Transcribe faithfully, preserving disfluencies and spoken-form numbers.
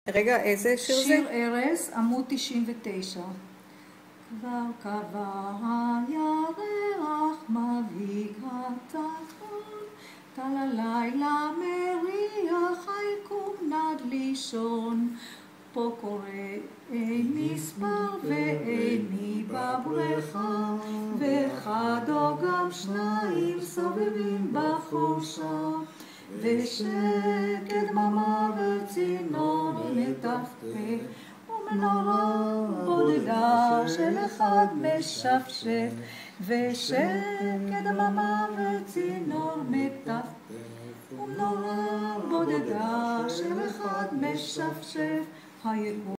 רגע, איזה שיר זה? שיר ארז, עמוד תשעים ותשע. כבר קבע הירח מבהיג התחתון, טל הלילה מריח היקום נד לישון. פה קורא אין מספר ואיני בבריכה, ואחד או גם שניים סובבים בחורשה, ושקט דממה וצינור מטפטף, ומנורה בודדה של אחד משפשף, ושקט דממה וצינור מטפטף, ומנורה בודדה של אחד משפשף. היקום